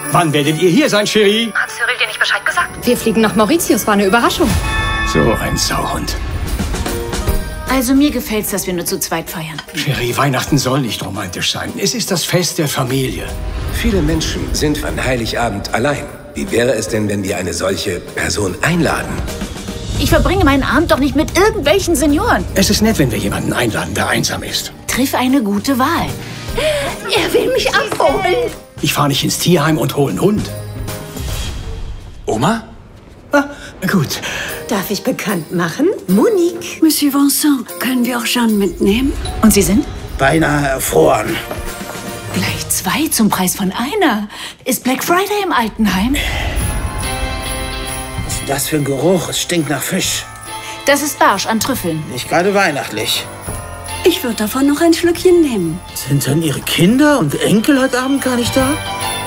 Wann werdet ihr hier sein, Cherie? Hat Cyril dir nicht Bescheid gesagt? Wir fliegen nach Mauritius, war eine Überraschung. So ein Sauhund. Also mir gefällt's, dass wir nur zu zweit feiern. Cherie, Weihnachten soll nicht romantisch sein. Es ist das Fest der Familie. Viele Menschen sind an Heiligabend allein. Wie wäre es denn, wenn wir eine solche Person einladen? Ich verbringe meinen Abend doch nicht mit irgendwelchen Senioren. Es ist nett, wenn wir jemanden einladen, der einsam ist. Triff eine gute Wahl. Er will mich abholen. Ich fahre nicht ins Tierheim und hole einen Hund. Oma? Ah, gut. Darf ich bekannt machen? Monique. Monsieur Vincent, können wir auch Jeanne mitnehmen? Und Sie sind? Beinahe erfroren. Gleich 2 zum Preis von einer. Ist Black Friday im Altenheim? Was ist denn das für ein Geruch? Es stinkt nach Fisch. Das ist Barsch an Trüffeln. Nicht gerade weihnachtlich. Ich würde davon noch ein Schlückchen nehmen. Sind denn Ihre Kinder und Enkel heute Abend gar nicht da?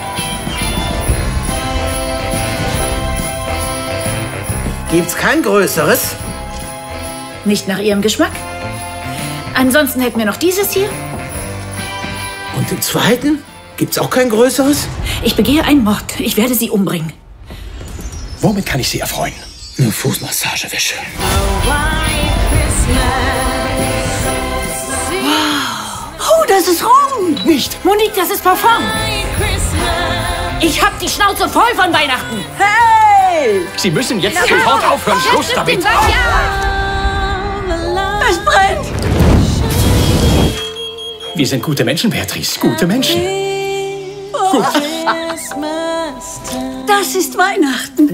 Gibt's kein größeres? Nicht nach Ihrem Geschmack. Ansonsten hätten wir noch dieses hier. Und im zweiten? Gibt's auch kein größeres? Ich begehe einen Mord. Ich werde Sie umbringen. Womit kann ich Sie erfreuen? Eine Fußmassagewäsche. Oh, das ist Rum! Nicht! Monique, das ist Parfum. Ich hab die Schnauze voll von Weihnachten. Hey! Sie müssen jetzt sofort aufhören. Schluss damit! Es brennt! Wir sind gute Menschen, Beatrice. Gute Menschen. Gut. Das ist Weihnachten.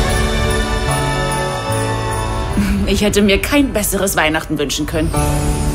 Ich hätte mir kein besseres Weihnachten wünschen können.